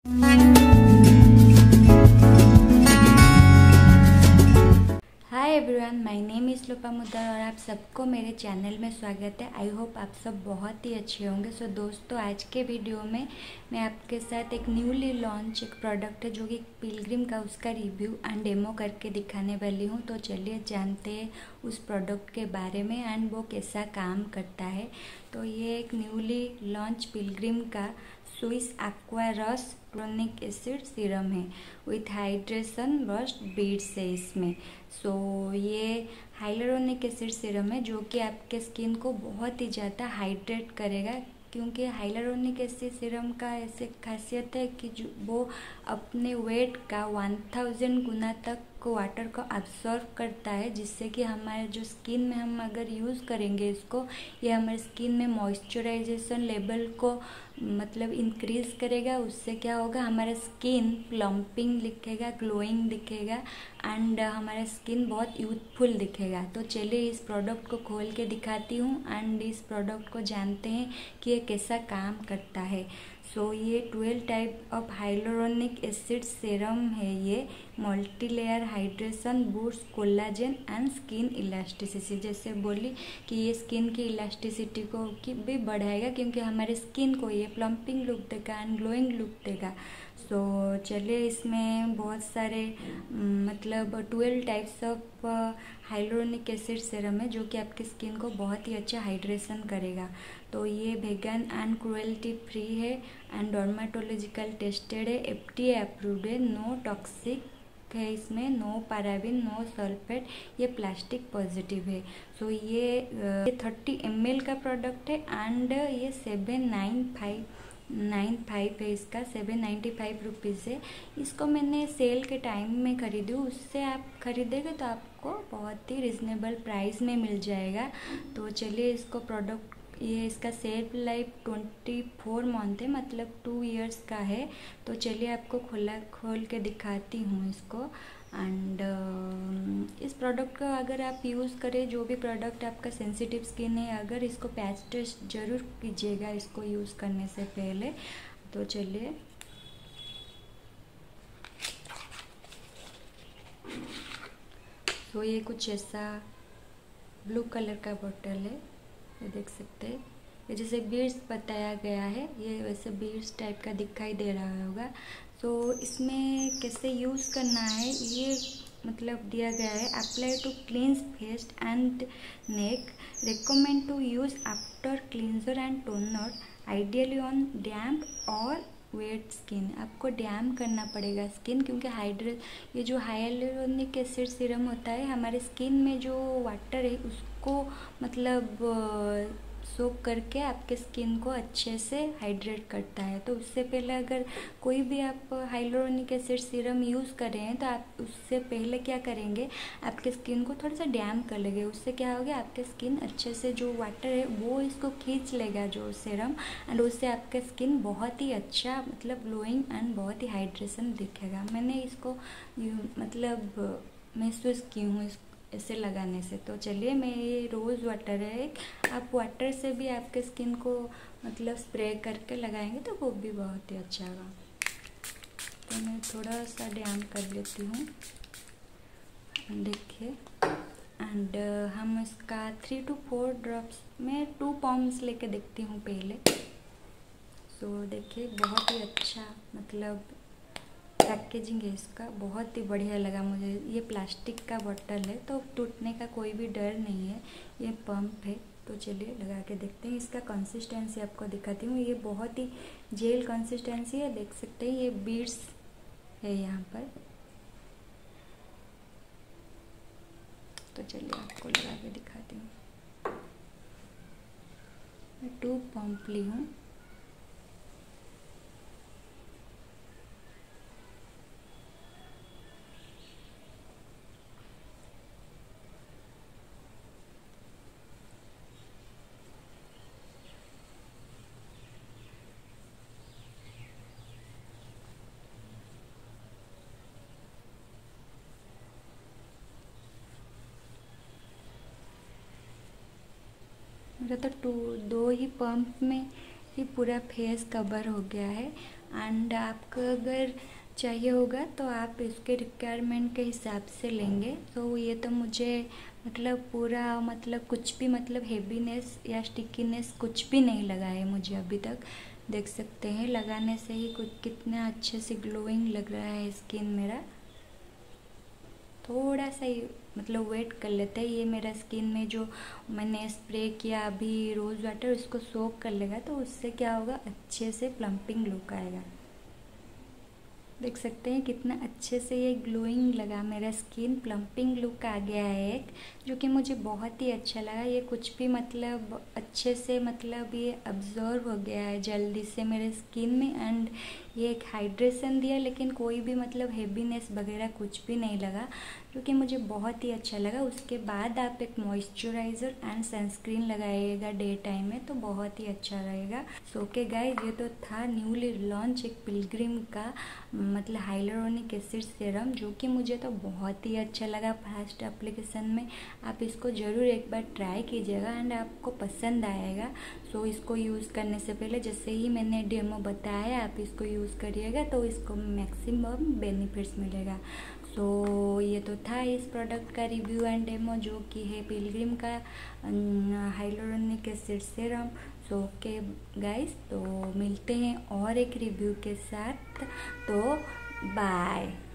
Hi everyone, my name is Lopamudra और आप सबको मेरे चैनल में स्वागत है। आई होप आप सब बहुत ही अच्छे होंगे। सो दोस्तों, आज के वीडियो में मैं आपके साथ एक न्यूली लॉन्च एक प्रोडक्ट है जो कि पिलग्रिम का, उसका रिव्यू एंड डेमो करके दिखाने वाली हूँ। तो चलिए जानते हैं उस प्रोडक्ट के बारे में एंड वो कैसा काम करता है। तो ये एक न्यूली लॉन्च पिलग्रिम का Swiss aqua hyaluronic acid serum है विथ हाइड्रेशन बस्ट बीड्स है इसमें। सो ये हाइलुरोनिक एसिड सीरम है जो कि आपके स्किन को बहुत ही ज़्यादा हाइड्रेट करेगा, क्योंकि हाइलुरोनिक एसिड सीरम का ऐसे खासियत है कि जो वो अपने वेट का 1000 गुना तक वाटर को अब्सॉर्ब करता है, जिससे कि हमारे जो स्किन में हम अगर यूज़ करेंगे इसको, ये हमारे स्किन में मॉइस्चराइजेशन लेवल को मतलब इंक्रीज़ करेगा। उससे क्या होगा, हमारा स्किन प्लम्पिंग दिखेगा, ग्लोइंग दिखेगा एंड हमारा स्किन बहुत यूथफुल दिखेगा। तो चलिए इस प्रोडक्ट को खोल के दिखाती हूँ एंड इस प्रोडक्ट को जानते हैं कि ये कैसा काम करता है। सो ये 12 type of hyaluronic acid serum है। ये multi layer hydration boost collagen and skin elasticity, जैसे बोली कि ये स्किन की इलास्टिसिटी को भी बढ़ाएगा, क्योंकि हमारे स्किन को ये प्लम्पिंग लुक देगा एंड ग्लोइंग लुक देगा। सो चलिए इसमें बहुत सारे मतलब 12 types of hyaluronic acid serum है जो कि आपकी स्किन को बहुत ही अच्छा हाइड्रेशन करेगा। तो ये वेगन एंड क्रुएल्टी फ्री है एंड डर्माटोलॉजिकल टेस्टेड है, FDA अप्रूव्ड है, नो टॉक्सिक है इसमें, नो पैराबिन, नो सल्फेट, ये प्लास्टिक पॉजिटिव है। सो ये 30 ml का प्रोडक्ट है एंड ये 795 है, इसका 795 रुपीज़ है। इसको मैंने सेल के टाइम में खरीदी हूँ, उससे आप खरीदेंगे तो आपको बहुत ही रिजनेबल प्राइस में मिल जाएगा। तो चलिए इसको प्रोडक्ट, ये इसका सेल्फ लाइफ 24 मंथ है, मतलब 2 इयर्स का है। तो चलिए आपको खोल के दिखाती हूँ इसको एंड इस प्रोडक्ट को अगर आप यूज़ करें, जो भी प्रोडक्ट आपका सेंसिटिव स्किन है, अगर इसको पैच टेस्ट ज़रूर कीजिएगा इसको यूज़ करने से पहले। तो चलिए तो ये कुछ ऐसा ब्लू कलर का बोतल है, ये देख सकते हैं। ये जैसे बीड्स बताया गया है, ये वैसे बीड्स टाइप का दिखाई दे रहा होगा। तो इसमें कैसे यूज़ करना है ये मतलब दिया गया है। Apply to cleanse face and neck, recommend to use after cleanser and toner, ideally on damp और वेट स्किन। आपको डैम करना पड़ेगा स्किन, क्योंकि ये जो हाइलुरोनिक एसिड सीरम होता है, हमारे स्किन में जो वाटर है उसको मतलब सोक करके आपके स्किन को अच्छे से हाइड्रेट करता है। तो उससे पहले अगर कोई भी आप हाइलुरोनिक एसिड सीरम यूज़ कर रहे हैं तो आप उससे पहले क्या करेंगे, आपके स्किन को थोड़ा सा डैम कर लेंगे। उससे क्या होगा, आपके स्किन अच्छे से जो वाटर है वो इसको खींच लेगा जो सीरम, एंड उससे आपका स्किन बहुत ही अच्छा मतलब ग्लोइंग एंड बहुत ही हाइड्रेशन दिखेगा। मैंने इसको मतलब महसूस की हूँ ऐसे लगाने से। तो चलिए मैं, ये रोज़ वाटर है, आप वाटर से भी आपके स्किन को मतलब स्प्रे करके लगाएंगे तो वो भी बहुत ही अच्छा होगा। तो मैं थोड़ा सा डैम कर लेती हूँ, देखिए। एंड हम इसका 3 to 4 ड्रॉप्स में 2 पम्प्स लेके देखती हूँ पहले। तो देखिए बहुत ही अच्छा मतलब पैकेजिंग है इसका, बहुत ही बढ़िया लगा मुझे। ये प्लास्टिक का बोतल है तो टूटने का कोई भी डर नहीं है। ये पंप है, तो चलिए लगा के देखते हैं। इसका कंसिस्टेंसी आपको दिखाती हूँ, ये बहुत ही जेल कंसिस्टेंसी है, देख सकते हैं। ये बीड्स है यहाँ पर, तो चलिए आपको लगा के दिखाती हूँ। मैं 2 पंप ली हूँ। मेरा तो 2 ही पंप में ही पूरा फेस कवर हो गया है एंड आपको अगर चाहिए होगा तो आप इसके रिक्वायरमेंट के हिसाब से लेंगे। तो ये तो मुझे मतलब पूरा मतलब कुछ भी मतलब हेवीनेस या स्टिकीनेस कुछ भी नहीं लगा है मुझे अभी तक। देख सकते हैं लगाने से ही कुछ कितना अच्छे से ग्लोइंग लग रहा है स्किन मेरा। थोड़ा सा ही मतलब वेट कर लेते हैं, ये मेरा स्किन में जो मैंने स्प्रे किया अभी रोज़ वाटर उसको सोक कर लेगा, तो उससे क्या होगा अच्छे से प्लम्पिंग लुक आएगा। देख सकते हैं कितना अच्छे से ये ग्लोइंग लगा मेरा स्किन, प्लम्पिंग लुक आ गया है एक, जो कि मुझे बहुत ही अच्छा लगा। ये कुछ भी मतलब अच्छे से मतलब ये अब्जॉर्व हो गया है जल्दी से मेरे स्किन में, एंड ये एक हाइड्रेशन दिया, लेकिन कोई भी मतलब हेवीनेस वगैरह कुछ भी नहीं लगा, जो कि मुझे बहुत ही अच्छा लगा। उसके बाद आप एक मॉइस्चराइज़र एंड सनस्क्रीन लगाइएगा डे टाइम में तो बहुत ही अच्छा रहेगा। सो ओके गाइस, ये तो था न्यूली लॉन्च एक पिलग्रिम का मतलब हाइलुरोनिक एसिड सीरम, जो कि मुझे तो बहुत ही अच्छा लगा फर्स्ट एप्लीकेशन में। आप इसको ज़रूर एक बार ट्राई कीजिएगा एंड आपको पसंद आएगा। सो इसको यूज़ करने से पहले जैसे ही मैंने डेमो बताया आप इसको यूज़ करिएगा तो इसको मैक्सिमम बेनिफिट्स मिलेगा। सो ये तो था इस प्रोडक्ट का रिव्यू एंड डेमो, जो कि है पिलग्रिम का hyaluronic acid serum. So okay guys, तो मिलते हैं और एक रिव्यू के साथ, तो बाय।